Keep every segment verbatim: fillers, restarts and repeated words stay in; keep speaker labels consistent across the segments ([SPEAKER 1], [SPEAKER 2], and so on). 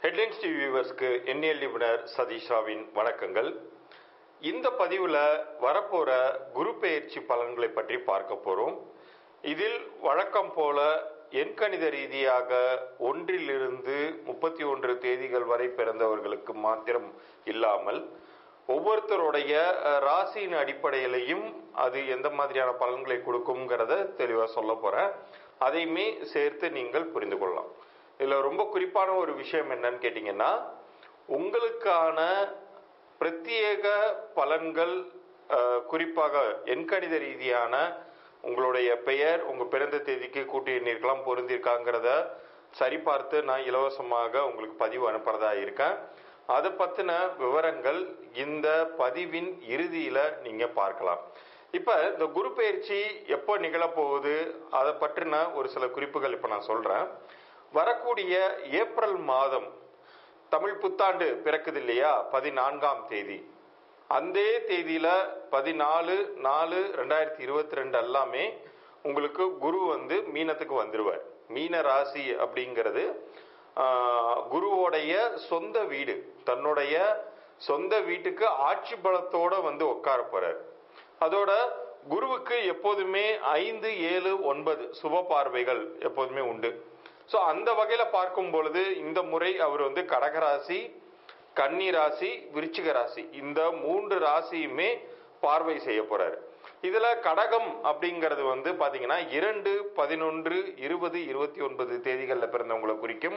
[SPEAKER 1] Headlines TV வியூவர்ஸ்க்கு எண்ணியல் நிபுணர் சதீஷ் ராவின் வணக்கங்கள். இந்த பதிவில் வரப்போகிற குரு பெயர்ச்சி பலன்களை பற்றி பார்க்க போகிறோம். இதில் வழக்கம் போல எண்கணித ரீதியாக ஒன்றிலிருந்து முப்பத்தி ஒன்று தேதிகள் வரை பிறந்தவர்களுக்கு மாத்திரம் இல்லாமல் ஒவ்வொருத்தருடைய ராசியின் அடிப்படையிலையும் அது எந்த மாதிரியான பலன்களை கொடுக்கும்ங்கிறத தெளிவாக சொல்ல போகிறேன். அதையுமே சேர்த்து நீங்கள் புரிந்து கொள்ளலாம். இதில் ரொம்ப குறிப்பான ஒரு விஷயம் என்னன்னு கேட்டிங்கன்னா, உங்களுக்கான பிரத்யேக பலன்கள் குறிப்பாக எண்கணித ரீதியான உங்களுடைய பெயர் உங்கள் பிறந்த தேதிக்கு கூட்டி எண்ணிருக்கலாம் பொருந்திருக்காங்கிறத சரிபார்த்து நான் இலவசமாக உங்களுக்கு பதிவு அனுப்புறதா இருக்கேன். அதை பற்றின விவரங்கள் இந்த பதிவின் இறுதியில் நீங்கள் பார்க்கலாம். இப்போ இந்த குரு பெயர்ச்சி எப்போ நிகழப்போகுது அதை பற்றின ஒரு சில குறிப்புகள் இப்போ நான் சொல்கிறேன். வரக்கூடிய ஏப்ரல் மாதம் தமிழ் புத்தாண்டு பிறக்குது இல்லையா, பதினான்காம் தேதி. அந்த தேதியில பதினாலு நாலு ரெண்டாயிரத்தி இருபத்தி ரெண்டு எல்லாமே உங்களுக்கு குரு வந்து மீனத்துக்கு வந்துடுவார். மீன ராசி அப்படிங்கிறது குருவோடைய சொந்த வீடு, தன்னுடைய சொந்த வீட்டுக்கு ஆட்சி பலத்தோட வந்து உட்கார போறார். அதோட குருவுக்கு எப்போதுமே ஐந்து ஏழு ஒன்பது சுப பார்வைகள் எப்போதுமே உண்டு. ஸோ அந்த வகையில் பார்க்கும் பொழுது இந்த முறை அவர் வந்து கடகராசி, கன்னி ராசி, விருச்சிக ராசி இந்த மூன்று ராசியுமே பார்வை செய்ய போறாரு. இதுல கடகம் அப்படிங்கிறது வந்து பாத்தீங்கன்னா இரண்டு பதினொன்று இருபது இருபத்தி ஒன்பது தேதிகளில் பிறந்தவங்களை குறிக்கும்.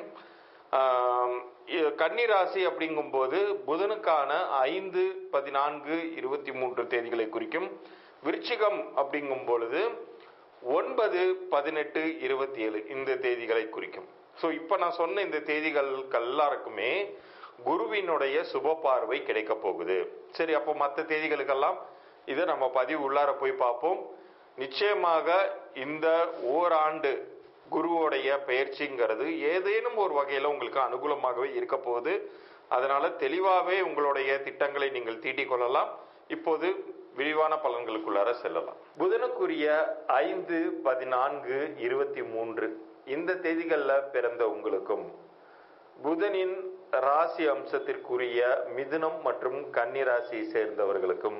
[SPEAKER 1] கன்னி ராசி அப்படிங்கும் போது புதனுக்கான ஐந்து பதினான்கு இருபத்தி மூன்று தேதிகளை குறிக்கும். விருச்சிகம் அப்படிங்கும் பொழுது ஒன்பது பதினெட்டு இருபத்தி ஏழு இந்த தேதிகளை குறிக்கும். ஸோ இப்போ நான் சொன்ன இந்த தேதிகளுக்கு எல்லாருக்குமே குருவினுடைய சுப பார்வை கிடைக்க போகுது. சரி, அப்போ மற்ற தேதிகளுக்கெல்லாம் இதை நம்ம பதிவு உள்ளார போய் பார்ப்போம். நிச்சயமாக இந்த ஓராண்டு குருவோடைய பயிற்சிங்கிறது ஏதேனும் ஒரு வகையில் உங்களுக்கு அனுகூலமாகவே இருக்க போகுது. அதனால தெளிவாகவே உங்களுடைய திட்டங்களை நீங்கள் தீட்டிக் கொள்ளலாம். இப்போது விரிவான பலன்களுக்குள்ளார செல்லலாம். புதனுக்குரிய ஐந்து பதினான்கு இருபத்தி மூன்று இந்த தேதிகளில் பிறந்த உங்களுக்கும் புதனின் ராசி அம்சத்திற்குரிய மிதுனம் மற்றும் கன்னி ராசியை சேர்ந்தவர்களுக்கும்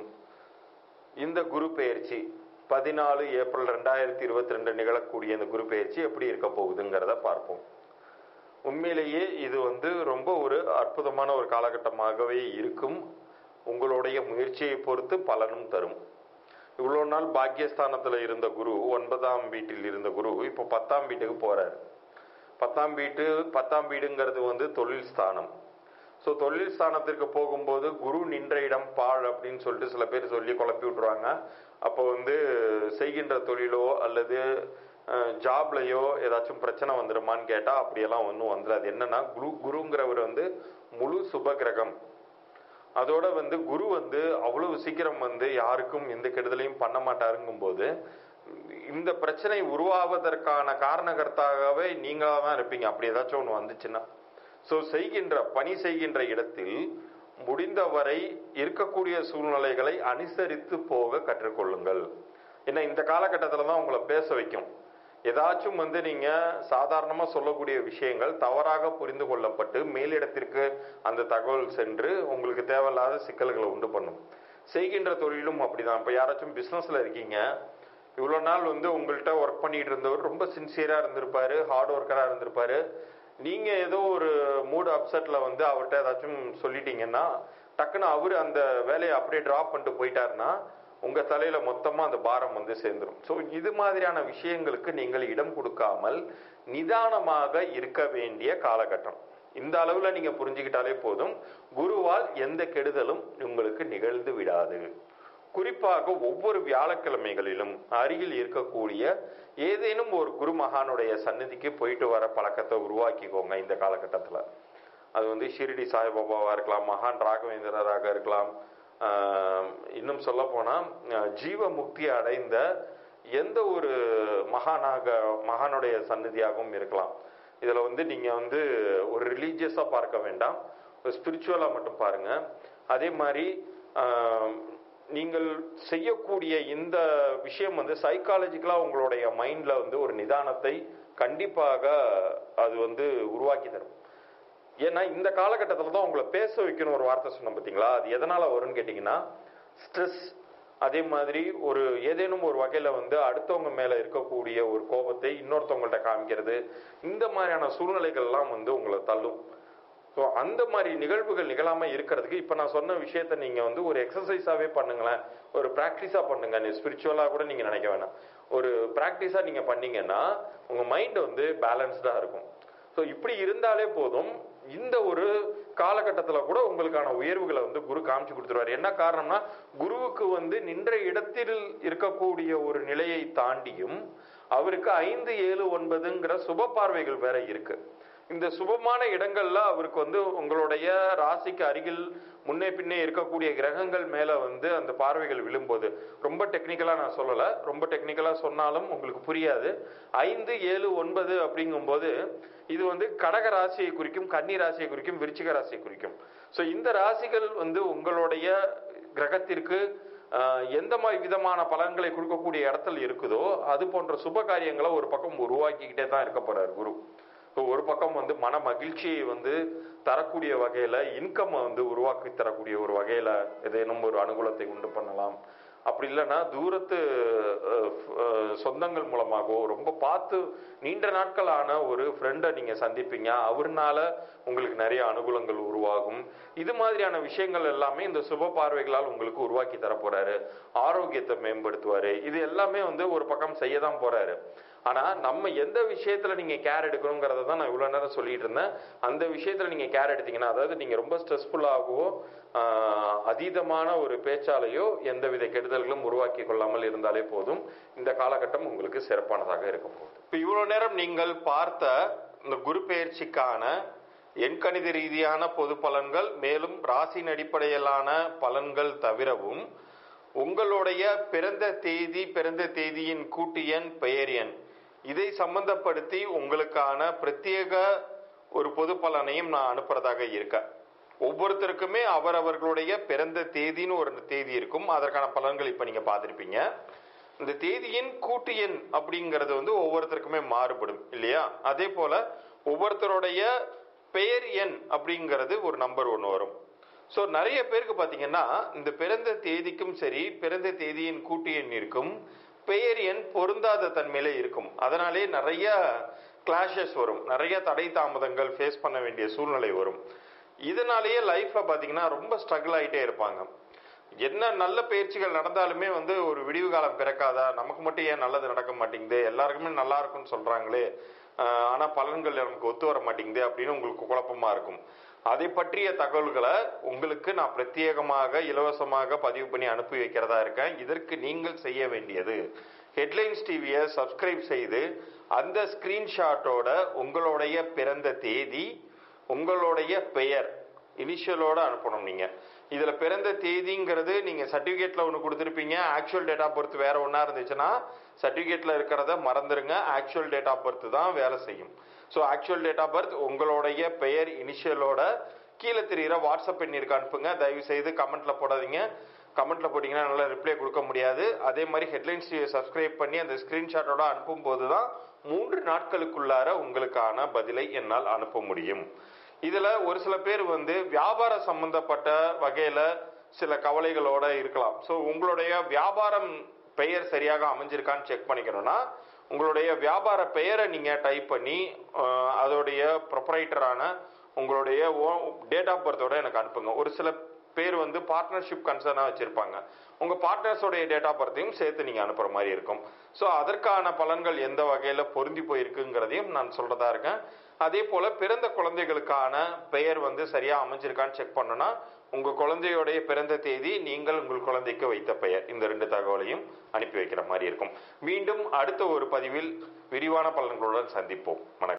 [SPEAKER 1] இந்த குரு பெயர்ச்சி பதினாலு ஏப்ரல் ரெண்டாயிரத்தி இருபத்தி ரெண்டு நிகழக்கூடிய இந்த குரு பெயர்ச்சி எப்படி இருக்க போகுதுங்கிறத பார்ப்போம். உண்மையிலேயே இது வந்து ரொம்ப ஒரு அற்புதமான ஒரு காலகட்டமாகவே இருக்கும். உங்களுடைய முயற்சியை பொறுத்து பலனும் தரும். இவ்வளோ நாள் பாக்கியஸ்தானத்தில் இருந்த குரு, ஒன்பதாம் வீட்டில் இருந்த குரு இப்போ பத்தாம் வீட்டுக்கு போறாரு. பத்தாம் வீட்டு பத்தாம் வீடுங்கிறது வந்து தொழில் ஸ்தானம். ஸோ தொழில் ஸ்தானத்திற்கு போகும்போது குரு நின்ற இடம் பாழ் அப்படின்னு சொல்லிட்டு சில பேர் சொல்லி குழப்பி விட்டுருவாங்க. அப்போ வந்து செய்கின்ற தொழிலோ அல்லது ஜாப்லையோ ஏதாச்சும் பிரச்சனை வந்துடுமான்னு கேட்டால் அப்படியெல்லாம் ஒன்றும் வந்துடாது. என்னன்னா குரு குருங்கிறவர் வந்து முழு சுப கிரகம். அதோட வந்து குரு வந்து அவ்வளவு சீக்கிரம் வந்து யாருக்கும் எந்த கெடுதலையும் பண்ண மாட்டாருங்கும் போது இந்த பிரச்சனை உருவாவதற்கான காரணகர்த்தாகவே நீங்களாக தான் இருப்பீங்க அப்படி ஏதாச்சும் ஒன்று வந்துச்சுன்னா. ஸோ செய்கின்ற பணி செய்கின்ற இடத்தில் முடிந்தவரை இருக்கக்கூடிய சூழ்நிலைகளை அனுசரித்து போக கற்றுக்கொள்ளுங்கள். ஏன்னா இந்த காலகட்டத்தில் தான் உங்களை பேச வைக்கும். ஏதாச்சும் வந்து நீங்க சாதாரணமா சொல்லக்கூடிய விஷயங்கள் தவறாக புரிந்து கொள்ளப்பட்டு மேலிடத்திற்கு அந்த தகவல் சென்று உங்களுக்கு தேவையில்லாத சிக்கல்களை உண்டு பண்ணும். செய்கின்ற தொழிலும் அப்படிதான். இப்போ யாராச்சும் பிஸ்னஸ்ல இருக்கீங்க, இவ்வளோ நாள் வந்து உங்கள்கிட்ட ஒர்க் பண்ணிட்டு இருந்தவர் ரொம்ப சின்சியரா இருந்திருப்பாரு, ஹார்ட் ஒர்க்கரா இருந்திருப்பாரு. நீங்க ஏதோ ஒரு மூட் அப்செட்ல வந்து அவர்கிட்ட ஏதாச்சும் சொல்லிட்டீங்கன்னா டக்குன்னு அவரு அந்த வேலையை அப்படியே டிராப் பண்ணிட்டு போயிட்டாருன்னா உங்க தலையில மொத்தமா அந்த பாரம் வந்து சேர்ந்துடும். ஸோ இது மாதிரியான விஷயங்களுக்கு நீங்கள் இடம் கொடுக்காமல் நிதானமாக இருக்க வேண்டிய காலகட்டம். இந்த அளவுல நீங்க புரிஞ்சுக்கிட்டாலே போதும், குருவால் எந்த கெடுதலும் உங்களுக்கு நிகழ்ந்து விடாது. குறிப்பாக ஒவ்வொரு வியாழக்கிழமைகளிலும் அருகில் இருக்கக்கூடிய ஏதேனும் ஒரு குரு மகானுடைய சன்னதிக்கு போயிட்டு வர பழக்கத்தை உருவாக்கிக்கோங்க. இந்த காலகட்டத்தில் அது வந்து ஷிரடி சாய்பாபாவா இருக்கலாம், மகான் ராகவேந்திரராக இருக்கலாம், இன்னும் சொல்ல போனா ஜீவ முக்தி அடைந்த எந்த ஒரு மகானாக மகானுடைய சன்னதியாகவும் இருக்கலாம். இதுல வந்து நீங்க வந்து ஒரு ரிலீஜியஸா பார்க்க வேண்டாம், ஸ்பிரிச்சுவலா மட்டும் பாருங்க. அதே மாதிரி நீங்கள் செய்யக்கூடிய இந்த விஷயம் வந்து சைக்காலஜிக்கலா உங்களுடைய மைண்ட்ல வந்து ஒரு நிதானத்தை கண்டிப்பாக அது வந்து உருவாக்கி தரும். ஏன்னா இந்த காலகட்டத்தில் தான் உங்களை பேச வைக்கணும் ஒரு வார்த்தை சொன்னோம் பார்த்தீங்களா, அது எதனால் வரும்னு கேட்டிங்கன்னா ஸ்ட்ரெஸ், அதே மாதிரி ஒரு ஏதேனும் ஒரு வகையில் வந்து அடுத்தவங்க மேலே இருக்கக்கூடிய ஒரு கோபத்தை இன்னொருத்தவங்கள்ட்ட காமிக்கிறது, இந்த மாதிரியான சூழ்நிலைகள்லாம் வந்து உங்களை தள்ளும். ஸோ அந்த மாதிரி நிகழ்வுகள் நிகழாமல் இருக்கிறதுக்கு இப்போ நான் சொன்ன விஷயத்த நீங்கள் வந்து ஒரு எக்ஸசைஸாகவே பண்ணுங்களேன், ஒரு ப்ராக்டிஸாக பண்ணுங்க. நீ ஸ்பிரிச்சுவலாக கூட நீங்கள் நினைக்க வேணாம், ஒரு ப்ராக்டிஸாக நீங்கள் பண்ணீங்கன்னா உங்கள் மைண்ட் வந்து பேலன்ஸ்டாக இருக்கும். ஸோ இப்படி இருந்தாலே போதும். இந்த ஒரு காலகட்டத்தில் கூட உங்களுக்கான உயர்வுகளை வந்து குரு காமிச்சு கொடுத்துருவார். என்ன காரணம்னா குருவுக்கு வந்து நின்ற இடத்தில் இருக்கக்கூடிய ஒரு நிலையை தாண்டியும் அவருக்கு ஐந்து ஏழு ஒன்பதுங்கிற சுப பார்வைகள் வேற இருக்கு. இந்த சுபமான இடங்கள்ல அவருக்கு வந்து உங்களுடைய ராசிக்கு அருகில் முன்னே பின்னே இருக்கக்கூடிய கிரகங்கள் மேல வந்து அந்த பார்வைகள் விழும்போது, ரொம்ப டெக்னிக்கலா நான் சொல்லல, ரொம்ப டெக்னிக்கலா சொன்னாலும் உங்களுக்கு புரியாது. ஐந்து ஏழு ஒன்பது அப்படிங்கும் போது இது வந்து கடக ராசியை குறிக்கும், கன்னி ராசியை குறிக்கும், விருச்சிக ராசியை குறிக்கும். ஸோ இந்த ராசிகள் வந்து உங்களுடைய கிரகத்திற்கு எந்த மாதிரி விதமான பலன்களை கொடுக்கக்கூடிய இடத்துல இருக்குதோ அது போன்ற சுப காரியங்களை ஒரு பக்கம் உருவாக்கிக்கிட்டே தான் இருக்க போறார் குரு. ஒரு பக்கம் வந்து மன மகிழ்ச்சியை வந்து தரக்கூடிய வகையில, இன்கம் வந்து உருவாக்கி தரக்கூடிய ஒரு வகையில ஏதேனும் ஒரு அனுகூலத்தை உண்டு பண்ணலாம். அப்படி இல்லைன்னா தூரத்து சொந்தங்கள் மூலமாகவோ ரொம்ப பார்த்து நீண்ட நாட்களான ஒரு ஃப்ரெண்டை நீங்க சந்திப்பீங்க, அவர்னால உங்களுக்கு நிறைய அனுகூலங்கள் உருவாகும். இது மாதிரியான விஷயங்கள் எல்லாமே இந்த சுப பார்வைகளால் உங்களுக்கு உருவாக்கி தர போறாரு. ஆரோக்கியத்தை மேம்படுத்துவாரு. இது எல்லாமே வந்து ஒரு பக்கம் செய்ய தான் போறாரு. ஆனா நம்ம எந்த விஷயத்துல நீங்க கேர் எடுக்கணுங்கிறத தான் நான் இவ்வளவு நேரம் சொல்லிட்டு இருந்தேன். அந்த விஷயத்துல நீங்க கேர் எடுத்தீங்கன்னா, அதாவது நீங்க ரொம்ப ஸ்ட்ரெஸ்ஃபுல்லாகவோ அதீதமான ஒரு பேச்சாலையோ எந்தவித கெடுதல்களும் உருவாக்கி கொள்ளாமல் இருந்தாலே போதும். இந்த காலகட்டம் உங்களுக்கு சிறப்பானதாக இருக்க போகுது. இப்ப இவ்வளவு நேரம் நீங்கள் பார்த்த இந்த குரு பெயர்ச்சிக்கான எண்கணித ரீதியான பொது பலன்கள், மேலும் ராசியின் அடிப்படையிலான பலன்கள் தவிரவும் உங்களுடைய பிறந்த தேதி, பிறந்த தேதியின் கூட்டு எண், பெயர் எண், இதை சம்பந்தப்படுத்தி உங்களுக்கான பிரத்யேக ஒரு பொது பலனையும் நான் அனுப்புறதாக இருக்கேன். ஒவ்வொருத்தருக்குமே அவரவர்களுடைய பிறந்த தேதின்னு ஒரு தேதி இருக்கும், அதற்கான பலன்கள் இப்ப நீங்க பார்த்திருப்பீங்க. இந்த தேதியின் கூட்டு எண் அப்படிங்கிறது வந்து ஒவ்வொருத்தருக்குமே மாறுபடும் இல்லையா? அதே போல ஒவ்வொருத்தருடைய பெயர் எண் அப்படிங்கிறது ஒரு நம்பர் ஒன்று வரும். ஸோ நிறைய பேருக்கு பார்த்தீங்கன்னா இந்த பிறந்த தேதிக்கும் சரி, பிறந்த தேதியின் கூட்டு எண் இருக்கும், பெயர் எண் பொருந்தாத தன்மையில இருக்கும். அதனாலே நிறைய கிளாஷஸ் வரும், நிறைய தடை தாமதங்கள் ஃபேஸ் பண்ண வேண்டிய சூழ்நிலை வரும். இதனாலேயே லைஃப்ல பார்த்தீங்கன்னா ரொம்ப ஸ்ட்ரகிள் ஆகிட்டே இருப்பாங்க. என்ன நல்ல பயிற்சிகள் நடந்தாலுமே வந்து ஒரு விடிவு காலம் பிறக்காதா, நமக்கு மட்டும் ஏன் நல்லது நடக்க மாட்டேங்குது, எல்லாருக்குமே நல்லா இருக்கும்னு சொல்றாங்களே, ஆனா பலன்கள் நமக்கு ஒத்து வர மாட்டேங்குது அப்படின்னு உங்களுக்கு குழப்பமா இருக்கும். அதை பற்றிய தகவல்களை உங்களுக்கு நான் பிரத்யேகமாக இலவசமாக பதிவு பண்ணி அனுப்பி வைக்கிறதா இருக்கேன். இதற்கு நீங்கள் செய்ய வேண்டியது ஹெட்லைன்ஸ் டிவியை சப்ஸ்கிரைப் செய்து அந்த ஸ்கிரீன்ஷாட்டோட உங்களுடைய பிறந்த தேதி, உங்களுடைய பெயர் இனிஷியலோட அனுப்பணும். நீங்க இதுல பிறந்த தேதிங்கிறது நீங்க சர்டிபிகேட்ல ஒன்று கொடுத்துருப்பீங்க, ஆக்சுவல் டேட் ஆஃப் பர்த் வேற ஒன்னா இருந்துச்சுன்னா சர்டிபிகேட்ல இருக்கிறத மறந்துருங்க, ஆக்சுவல் டேட் ஆஃப் பர்த் தான் வேலை செய்யும். So actual date of birth உங்களுடைய பெயர் இனிஷியலோட கீழே தெரிகிற வாட்ஸ்அப் எண்ணிற்கு அனுப்புங்க. தயவு செய்து கமெண்ட்ல போடாதீங்க, கமெண்ட்ல போட்டீங்கன்னா நல்லா ரிப்ளை கொடுக்க முடியாது. அதே மாதிரி ஹெட்லைன்ஸ் சப்ஸ்கிரைப் பண்ணி அந்த ஸ்கிரீன்ஷாட்டோட அனுப்பும் போது தான் மூன்று நாட்களுக்குள்ளார உங்களுக்கான பதிலை என்னால் அனுப்ப முடியும். இதுல ஒரு சில பேர் வந்து வியாபார சம்பந்தப்பட்ட வகையில சில கவலைகளோட இருக்கலாம். ஸோ உங்களுடைய வியாபாரம் பெயர் சரியாக அமைஞ்சிருக்கான்னு செக் பண்ணிக்கணும்னா உங்களுடைய வியாபார பெயரை நீங்க டைப் பண்ணி அதோடைய ப்ரொப்ரைட்டரான உங்களுடைய டேட் ஆஃப் பர்த்தோட எனக்கு அனுப்புங்க. ஒரு சில பேர் வந்து பார்ட்னர்ஷிப் கன்சர்னா வச்சிருப்பாங்க, உங்க பார்ட்னர்ஸோடைய டேட் ஆஃப் பர்த்தையும் சேர்த்து நீங்க அனுப்புற மாதிரி இருக்கும். ஸோ அதற்கான பலன்கள் எந்த வகையில பொருந்தி போயிருக்குங்கிறதையும் நான் சொல்றதா இருக்கேன். அதே போல பிறந்த குழந்தைகளுக்கான பெயர் வந்து சரியா அமைஞ்சிருக்கான்னு செக் பண்ணணும்னா உங்க குழந்தையோடைய பிறந்த தேதி, நீங்கள் உங்கள் குழந்தைக்கு வைத்த பெயர், இந்த ரெண்டு தகவலையும் அனுப்பி வைக்கிற மாதிரி இருக்கும். மீண்டும் அடுத்த ஒரு பதிவில் விரிவான பலன்களுடன் சந்திப்போம். வணக்கம்.